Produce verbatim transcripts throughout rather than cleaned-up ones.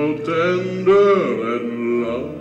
so tender and love.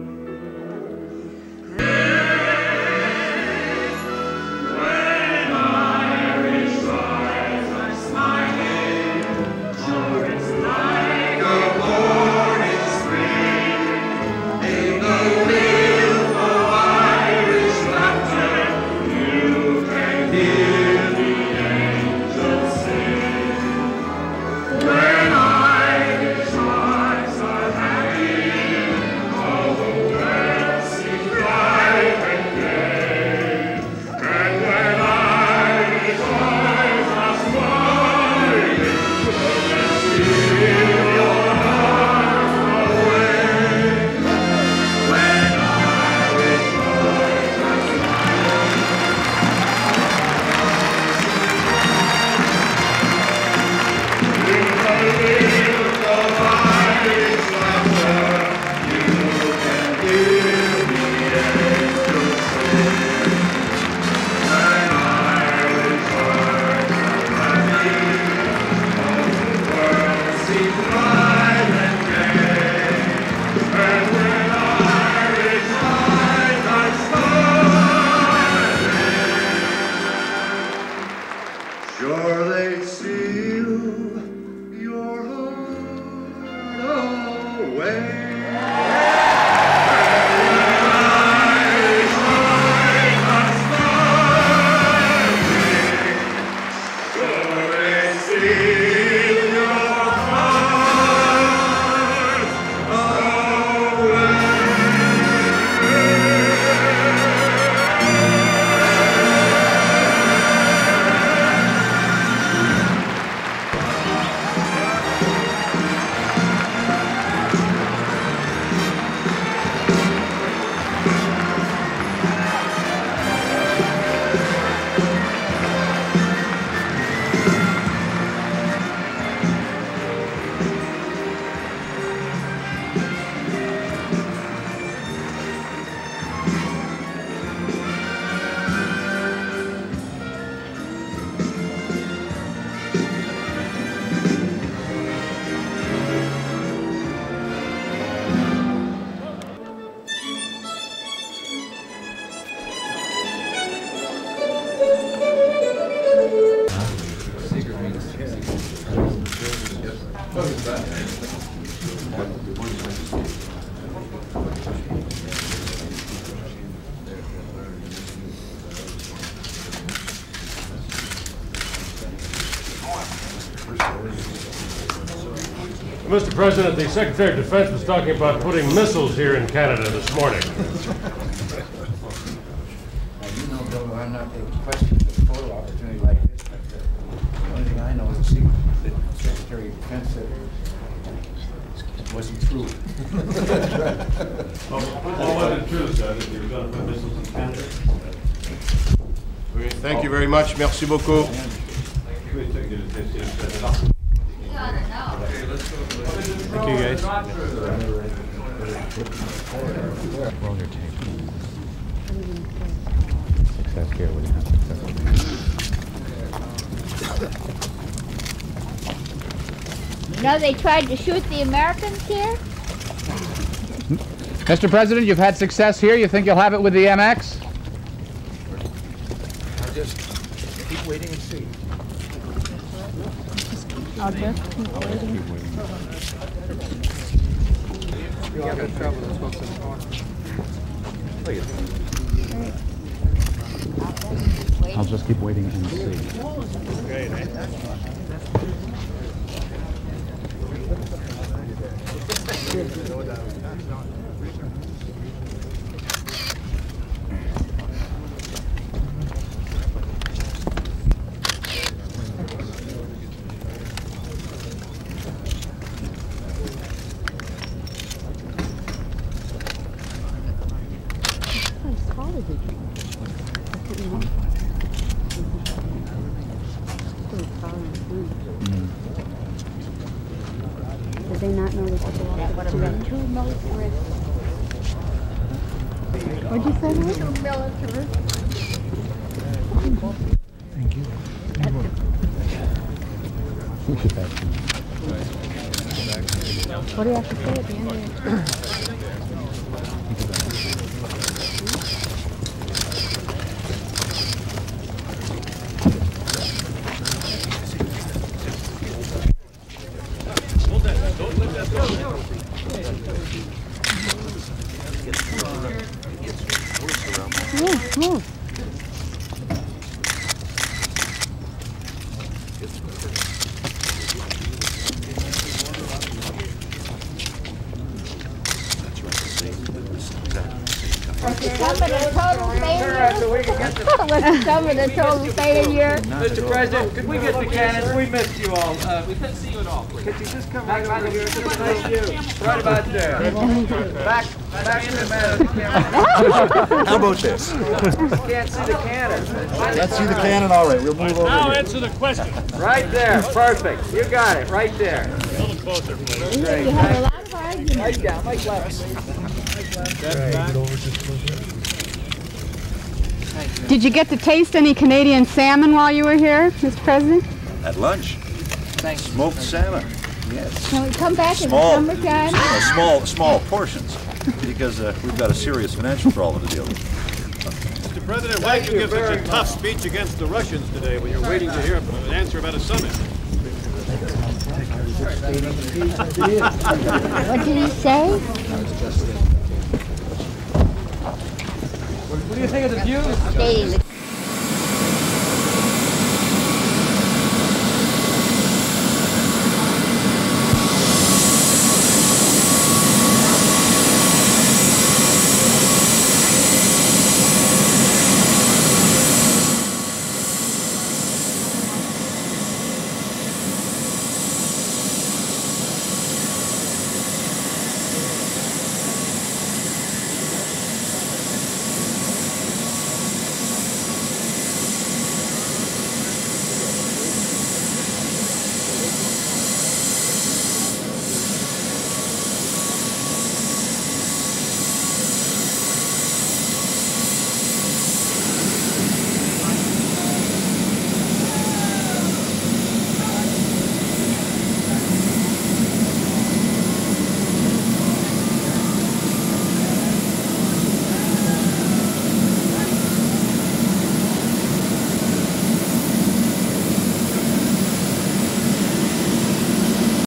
Mister President, the Secretary of Defense was talking about putting missiles here in Canada this morning. Now, you know, Bill, I'm not going to question the photo opportunity like this, but uh, the only thing I know is the secret that the Secretary of Defense said it wasn't true. Well, what wasn't true, sir, that you were going to put missiles in Canada? Thank you very much. Merci beaucoup. Thank you, guys. Roll your tape. Success here would have success. You know, they tried to shoot the Americans here. Mister President, you've had success here. You think you'll have it with the M X? I'll just keep waiting and see. I'll just keep waiting. I'll just keep waiting and see. Did they not know that they belonged to that? Two militarists. What'd you say, Mike? Two militarists. Thank you. We should have What do you have to say at the end of it? Move, move. Some of the total failure. Was some of the total failure. Mister President, could we get the cannons? We missed you all. Uh, we couldn't see you at all. Could you just come right over here? It's a nice view. Right about there. Back, back in the middle. How about this? Can't see the cannons. Let's see the cannon. All right, we'll move over Now here. answer the question. Right there. Perfect. You got it. Right there. A little closer, please. You have a lot of arguments. Right down. Like left. Did you get to taste any Canadian salmon while you were here, Mister President? At lunch. Thanks. Smoked salmon. Yes. Can we come back in the Small, summertime? uh, small, small portions, because uh, we've got a serious financial problem to deal with. Mister President, why did you give such a tough speech against the Russians today when you're waiting to hear an answer about a summit? What did he say? What do you think of the view? Stating the